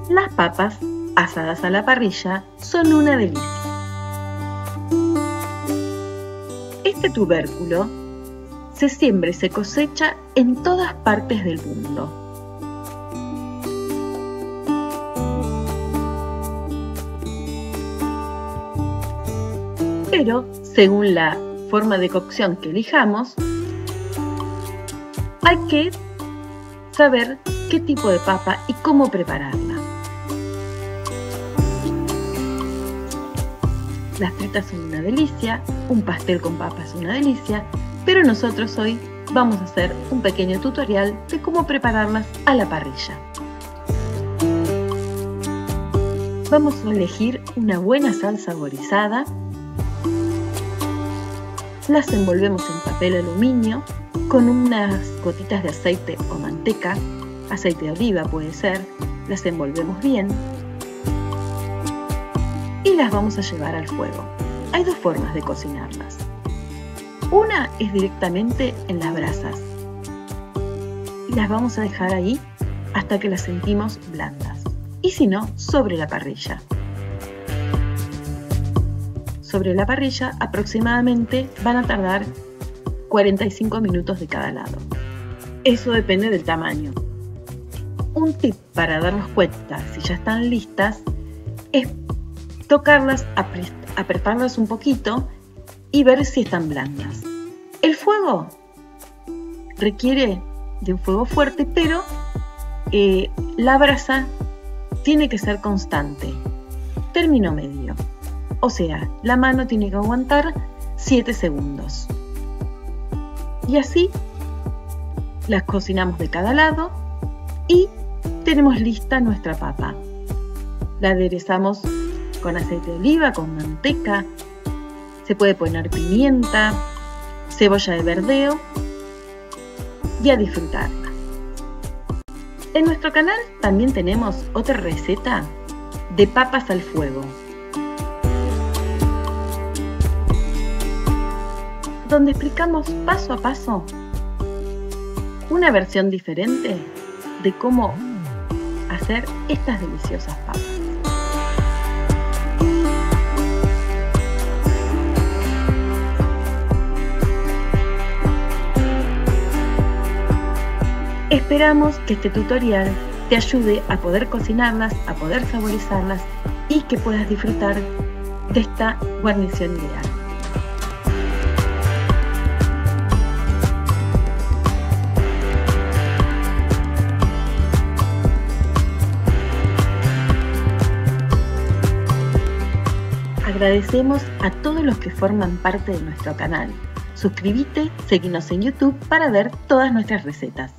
Las papas asadas a la parrilla son una delicia. Este tubérculo se siembra y se cosecha en todas partes del mundo. Pero, según la forma de cocción que elijamos, hay que saber qué tipo de papa y cómo prepararla. Las fritas son una delicia, un pastel con papas es una delicia, pero nosotros hoy vamos a hacer un pequeño tutorial de cómo prepararlas a la parrilla. Vamos a elegir una buena sal saborizada. Las envolvemos en papel aluminio con unas gotitas de aceite o manteca, aceite de oliva puede ser, las envolvemos bien y las vamos a llevar al fuego. Hay dos formas de cocinarlas. Una es directamente en las brasas y las vamos a dejar ahí hasta que las sentimos blandas, y si no, sobre la parrilla. Sobre la parrilla aproximadamente van a tardar 45 minutos de cada lado. Eso depende del tamaño. Un tip para darnos cuenta si ya están listas es tocarlas, apretarlas un poquito y ver si están blandas. El fuego requiere de un fuego fuerte, pero la brasa tiene que ser constante, término medio. O sea, la mano tiene que aguantar 7 segundos. Y así las cocinamos de cada lado y tenemos lista nuestra papa. La aderezamos con aceite de oliva, con manteca. Se puede poner pimienta, cebolla de verdeo y a disfrutarla. En nuestro canal también tenemos otra receta de papas al fuego, donde explicamos paso a paso una versión diferente de cómo hacer estas deliciosas papas. Esperamos que este tutorial te ayude a poder cocinarlas, a poder saborizarlas y que puedas disfrutar de esta guarnición ideal. Agradecemos a todos los que forman parte de nuestro canal. Suscríbete, seguinos en YouTube para ver todas nuestras recetas.